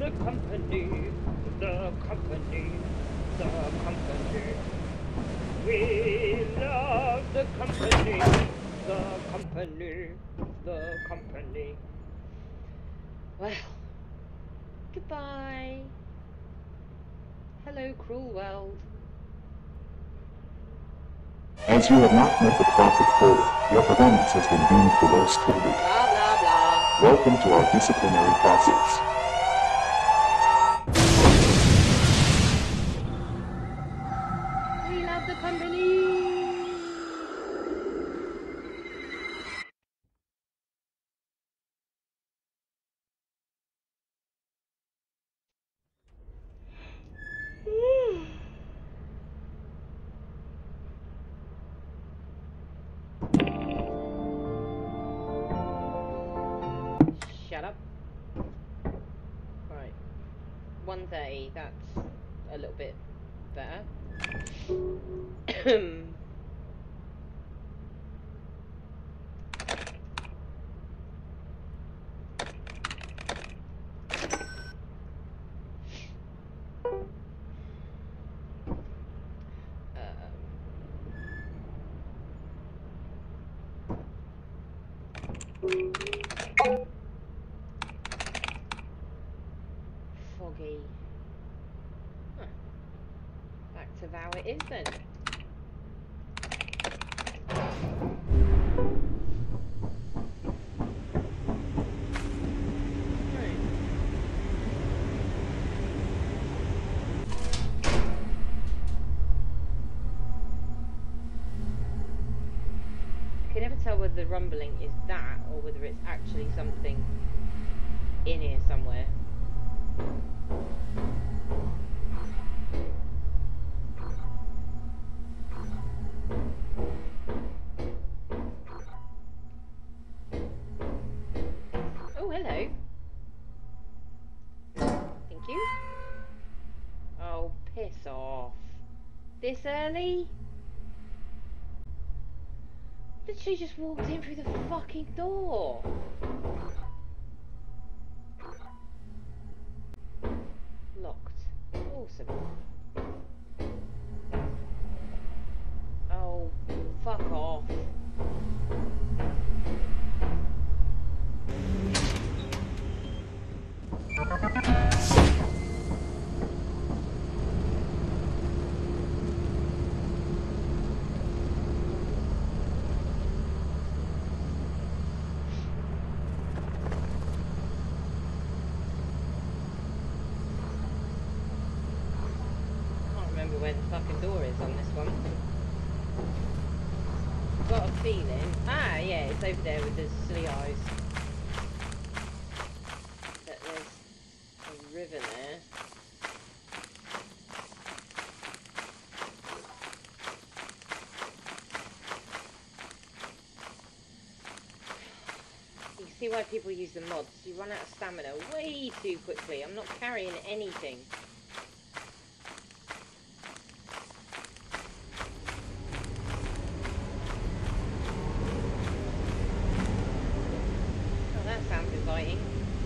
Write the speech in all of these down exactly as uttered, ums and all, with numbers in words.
the company, the company, the company. We love the company, the company, the company. Well, goodbye. Hello, cruel world. As you have not met the profit quota, your performance has been deemed below standard. Blah, blah, blah. Welcome to our disciplinary process. We love the company. Shut up. Right. one thirty, that's a little bit better. Foggy. Huh. Back to how it is then. Right. I can never tell whether the rumbling is that or whether it's actually something in here somewhere. Oh, hello. Thank you. Oh, piss off. This early? Literally just walked in through the fucking door. Locked. Awesome. Oh, fuck off. Where the fucking door is on this one. Got a feeling. Ah, yeah, it's over there with the silly eyes. But there's a river there. You see why people use the mods. You run out of stamina way too quickly. I'm not carrying anything. Sounds inviting.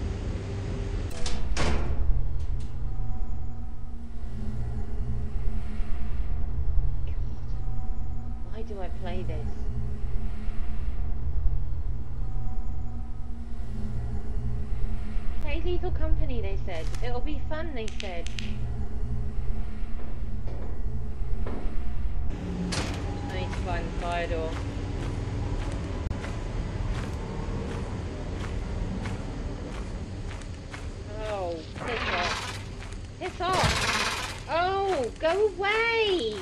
God, why do I play this? Play Lethal Company, they said. It'll be fun, they said. I need to find the fire door. Oh, piss off. Piss off! Oh, go away!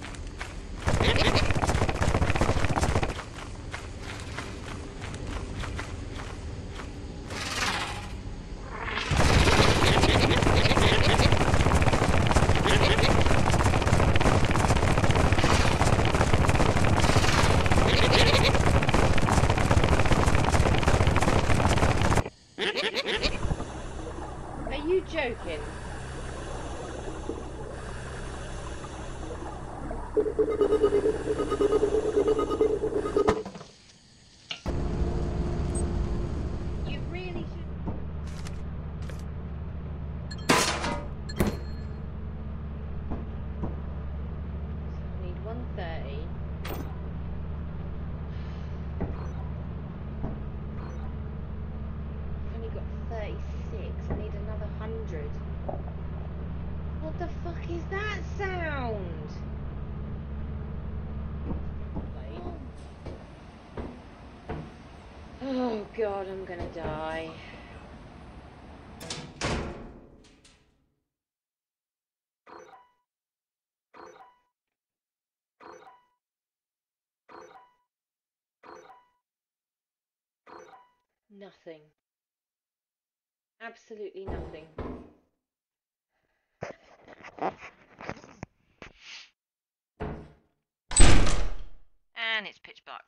Are you joking? You really should. God, I'm gonna die. Nothing. Absolutely nothing. And it's pitch black.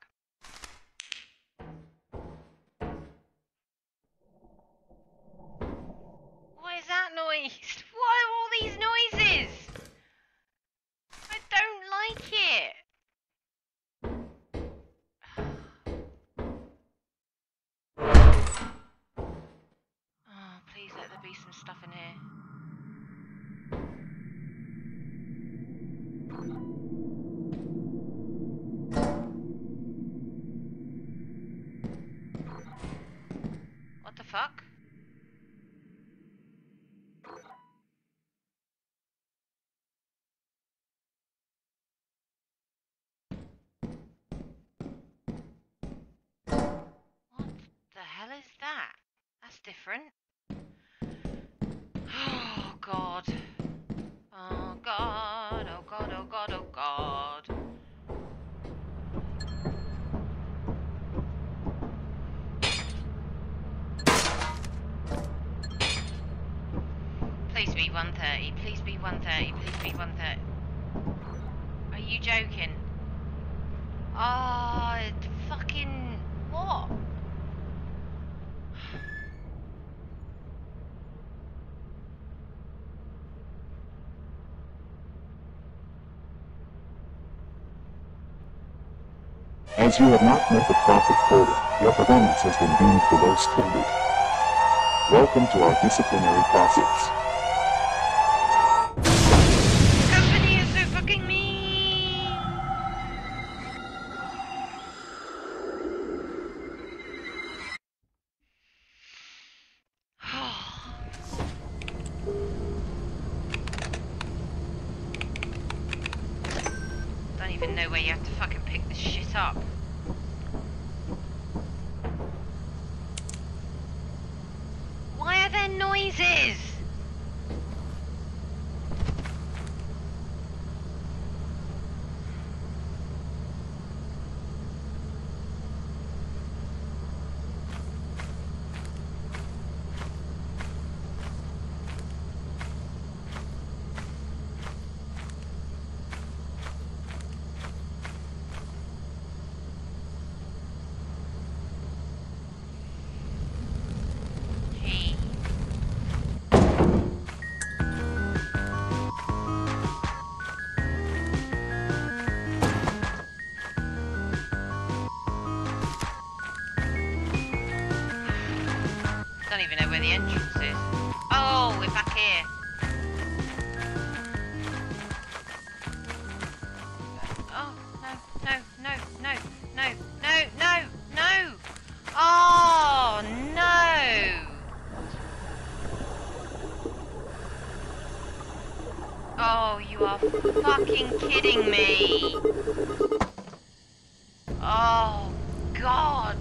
What is that noise? What are all these noises? I don't like it. Oh, please let there be some stuff in here. What the fuck? What the hell is that? That's different. Oh god. Oh god, oh god, oh god, oh god. Please be one thirty, please be one thirty, please be one thirty. Are you joking? Oh, fucking what? As you have not met the profit quota, your performance has been deemed below standard. Welcome to our disciplinary process. The company is so fucking mean. Don't even know where you have to fucking pick this shit up. Why are there noises? Don't even know where the entrance is. Oh, we're back here. Oh, no, no, no, no, no, no, no, no. Oh, no. Oh, you are fucking kidding me. Oh, God.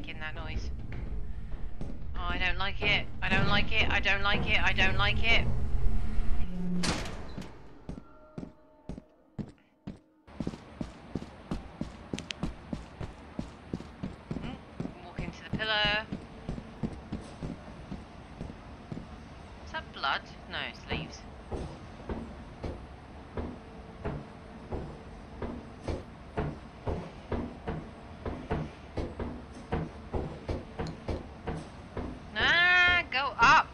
liking that noise. Oh, I don't like it. I don't like it. I don't like it. I don't like it. Mm, walk into the pillar. Is that blood? No, it's leaves. Ah, go up.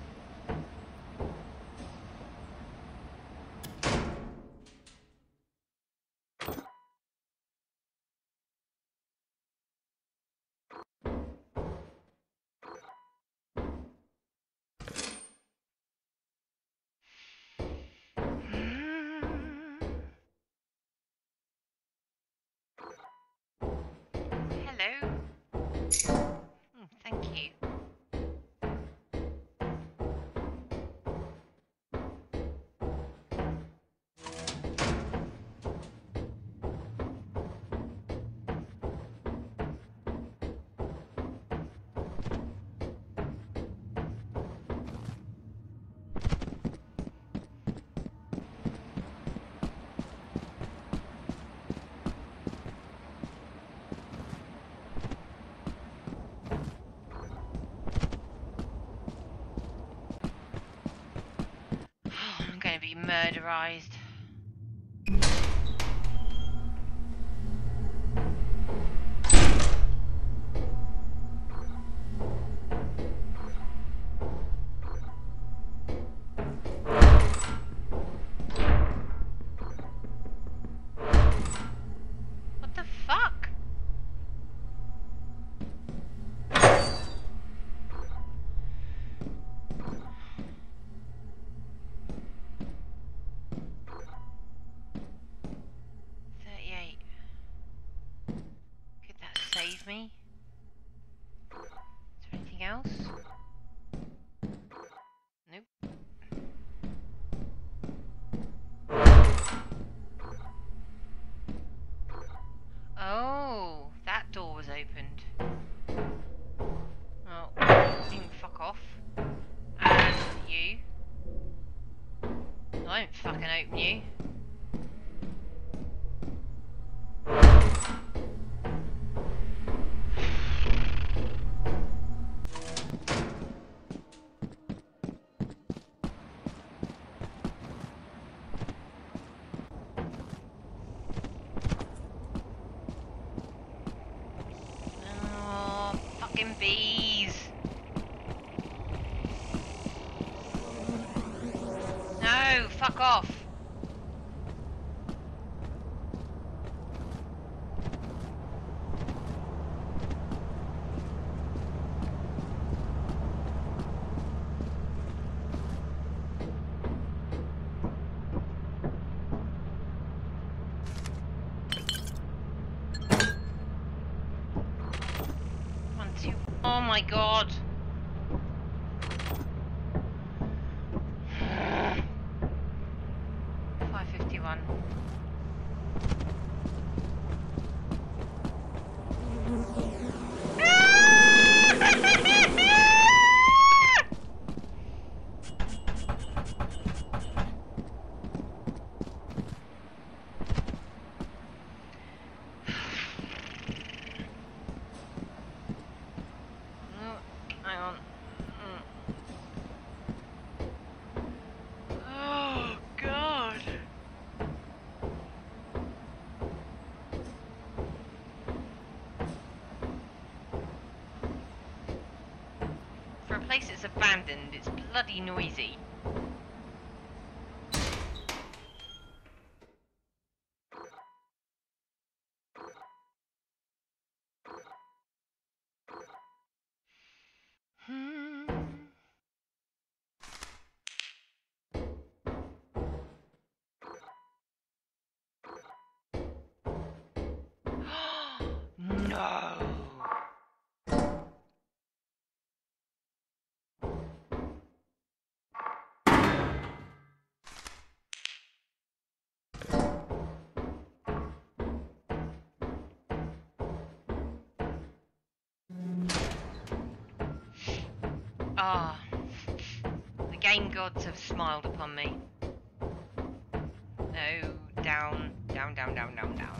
Hello. Mm, thank you. I'm going to be murderized. What the fuck? thirty-eight. Could that save me? Is there anything else? Nope. Oh, that door was opened. Oh, you can fuck off. And you. I won't fucking open you. Oh, fucking bees. No, fuck off. One, two. Oh my god. five fifty-one. Oh, hang on. Mm. Oh god. For a place that's abandoned, it's bloody noisy. Hmm. No. Ah, the game gods have smiled upon me. No, down, down, down, down, down, down.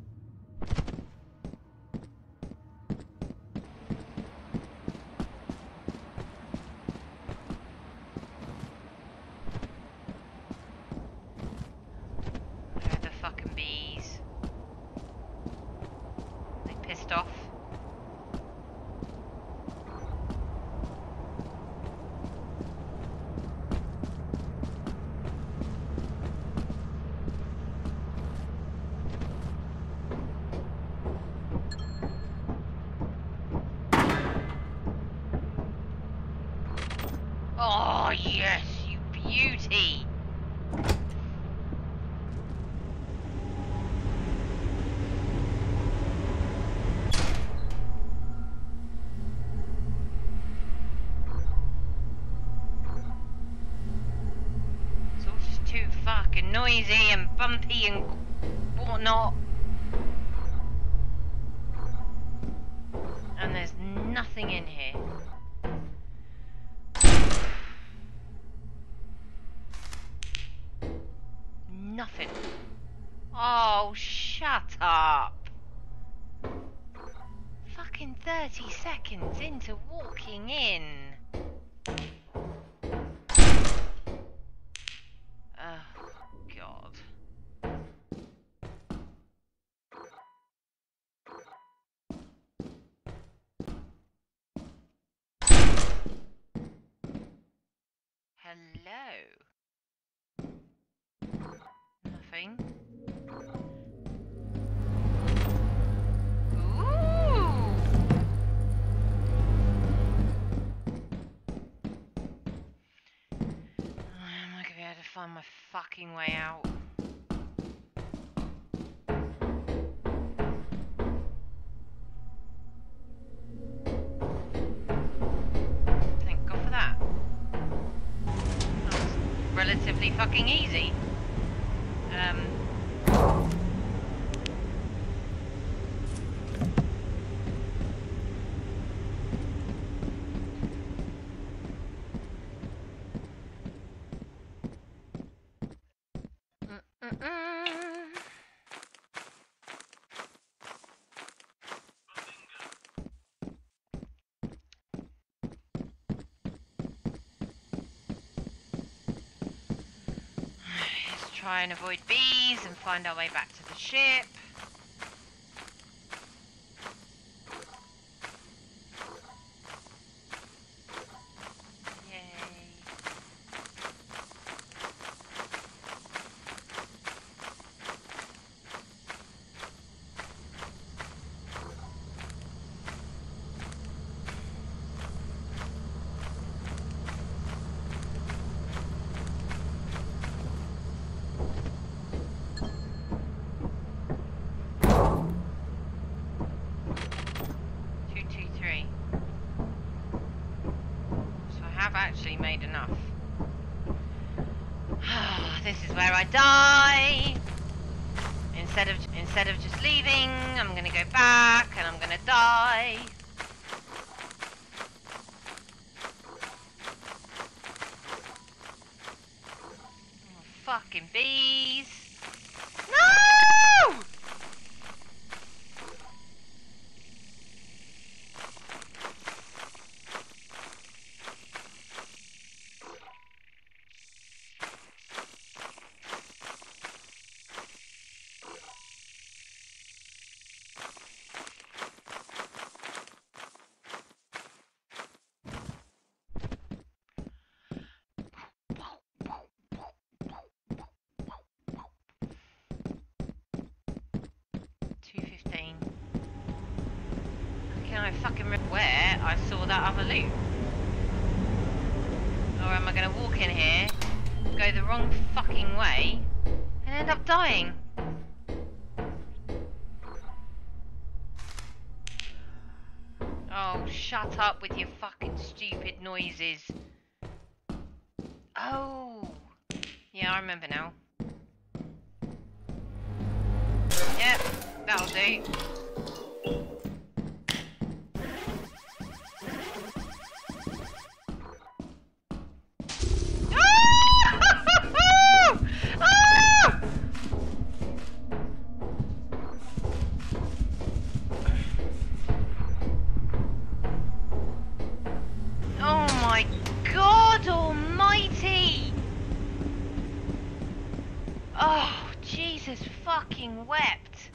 Where are the fucking bees? They pissed off. Oh, yes, you beauty! It's all just too fucking noisy and bumpy and whatnot. And there's nothing in here. Nothing. Oh, shut up. Fucking thirty seconds into walking in. Oh, God. Hello. Nothing. Ooh. Am I gonna be able to find my fucking way out? Thank God for that. That was relatively fucking easy. Um. Mm-mm-mm. Let's try and avoid bees and find our way back to the ship. Actually made enough. This is where I die. Instead of instead of just leaving, I'm gonna go back and I'm gonna die. Oh, fucking bees. No! Can I fucking remember where I saw that other loot? Or am I going to walk in here, go the wrong fucking way, and end up dying? Oh, shut up with your fucking stupid noises. Oh! Yeah, I remember now. Yep, that'll do. Oh, Jesus fucking wept.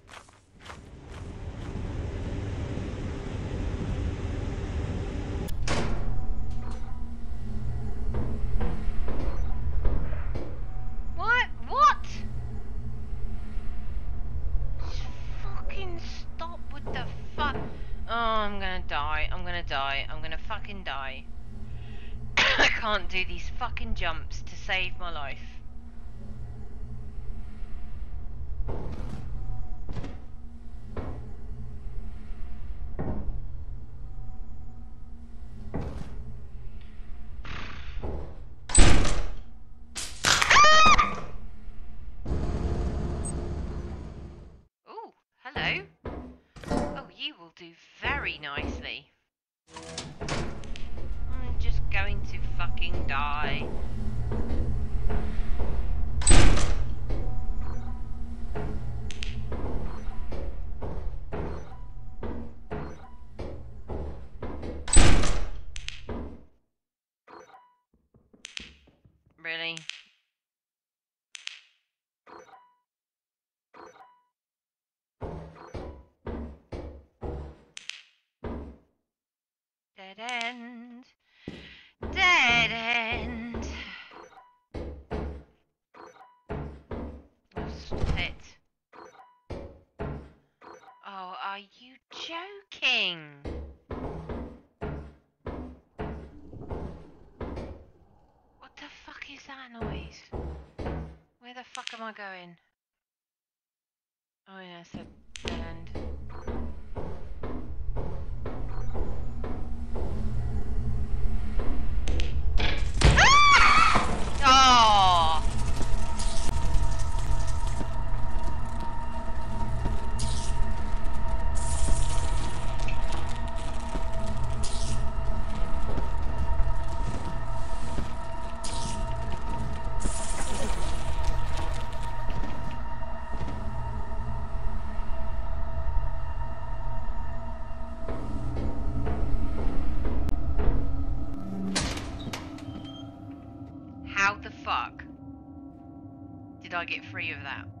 What? What? Just fucking stop with the fuck. Oh, I'm gonna die. I'm gonna die. I'm gonna fucking die. I can't do these fucking jumps to save my life. Oh, hello. Oh, you will do very nicely. I'm just going to fucking die. Really? Dead end. Dead end. Oh, stop it. Oh, are you joking? What the fuck is that noise? Where the fuck am I going? Oh yeah, so dead end. Ah! Oh! How the fuck did I get free of that?